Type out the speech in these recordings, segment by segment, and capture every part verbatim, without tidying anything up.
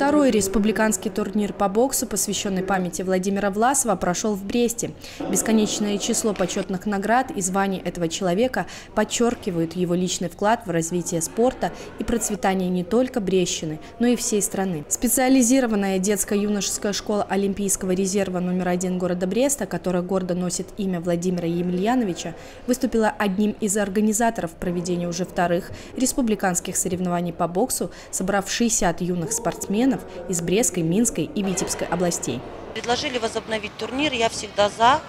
Второй республиканский турнир по боксу, посвященный памяти Владимира Власова, прошел в Бресте. Бесконечное число почетных наград и званий этого человека подчеркивают его личный вклад в развитие спорта и процветание не только Брестщины, но и всей страны. Специализированная детско-юношеская школа Олимпийского резерва номер один города Бреста, которая гордо носит имя Владимира Емельяновича, выступила одним из организаторов проведения уже вторых республиканских соревнований по боксу, собрав шестьдесят юных спортсменов из Брестской, Минской и Витебской областей. Предложили возобновить турнир, я всегда за.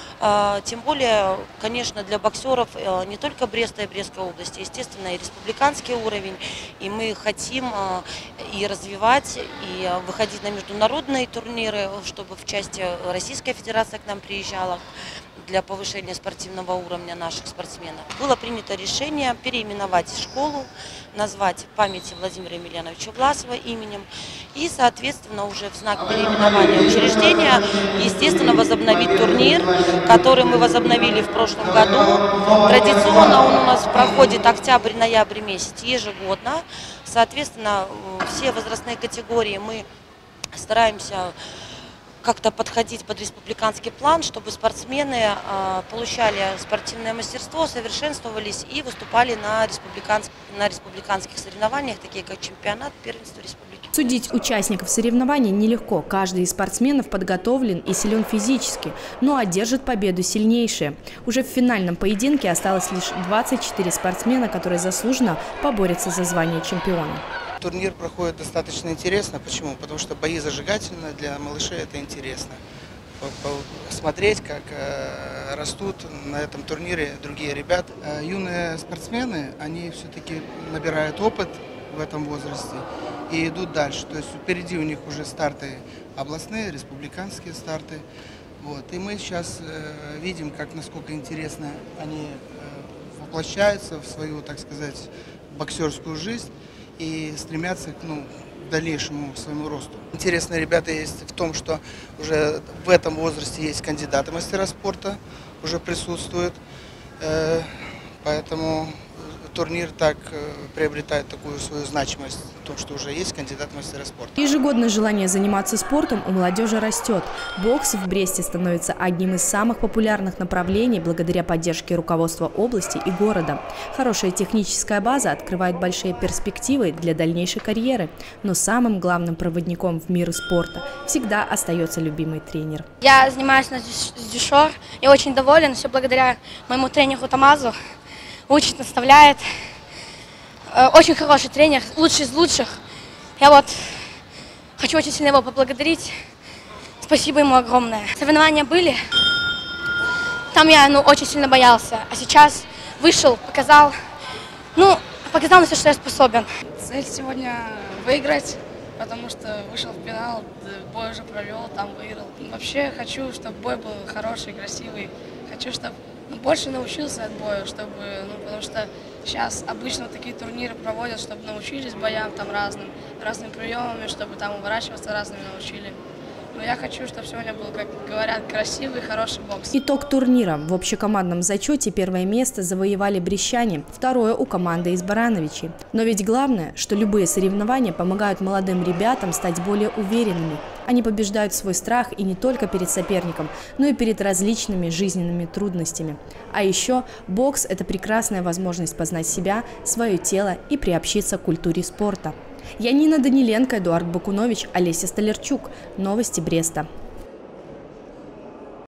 Тем более, конечно, для боксеров не только Бреста и Брестской области, естественно, и республиканский уровень. И мы хотим и развивать, и выходить на международные турниры, чтобы в части Российская Федерация к нам приезжала для повышения спортивного уровня наших спортсменов. Было принято решение переименовать школу, назвать памяти Владимира Емельяновича Власова именем и, соответственно, уже в знак переименования учреждения, естественно, возобновить турнир, который мы возобновили в прошлом году. Традиционно он у нас проходит октябрь-ноябрь месяц ежегодно. Соответственно, все возрастные категории мы стараемся как-то подходить под республиканский план, чтобы спортсмены э, получали спортивное мастерство, совершенствовались и выступали на, республиканск... на республиканских соревнованиях, такие как чемпионат, первенство республики. Судить участников соревнований нелегко. Каждый из спортсменов подготовлен и силен физически, но одержит победу сильнейшие. Уже в финальном поединке осталось лишь двадцать четыре спортсмена, которые заслуженно поборются за звание чемпиона. Турнир проходит достаточно интересно. Почему? Потому что бои зажигательные, для малышей это интересно. Смотреть, как растут на этом турнире другие ребята. Юные спортсмены, они все-таки набирают опыт в этом возрасте и идут дальше. То есть впереди у них уже старты областные, республиканские старты. Вот. И мы сейчас видим, как, насколько интересно они воплощаются в свою, так сказать, боксерскую жизнь и стремятся ну, к дальнейшему своему росту. Интересные ребята есть в том, что уже в этом возрасте есть кандидаты мастера спорта, уже присутствуют, поэтому турнир так приобретает такую свою значимость, в том, что уже есть кандидат мастера спорта. Ежегодное желание заниматься спортом у молодежи растет. Бокс в Бресте становится одним из самых популярных направлений благодаря поддержке руководства области и города. Хорошая техническая база открывает большие перспективы для дальнейшей карьеры. Но самым главным проводником в мир спорта всегда остается любимый тренер. Я занимаюсь на дюшор и очень доволен, все благодаря моему тренеру Тамазу. Учит, наставляет. Очень хороший тренер, лучший из лучших. Я вот хочу очень сильно его поблагодарить. Спасибо ему огромное. Соревнования были. Там я ну, очень сильно боялся. А сейчас вышел, показал, ну, показал на все, что я способен. Цель сегодня выиграть, потому что вышел в финал, бой уже провел, там выиграл. Вообще хочу, чтобы бой был хороший, красивый. Хочу, чтобы больше научился от боя, чтобы, ну, потому что сейчас обычно вот такие турниры проводят, чтобы научились боям там разным, разными приемами, чтобы там уворачиваться разными научили. Но я хочу, чтобы сегодня был, как говорят, красивый, хороший бокс. Итог турнира. В общекомандном зачете первое место завоевали брестчане, второе у команды из Барановичей. Но ведь главное, что любые соревнования помогают молодым ребятам стать более уверенными. Они побеждают свой страх и не только перед соперником, но и перед различными жизненными трудностями. А еще бокс – это прекрасная возможность познать себя, свое тело и приобщиться к культуре спорта. Я Нина Даниленко, Эдуард Бакунович, Олеся Столярчук. Новости Бреста.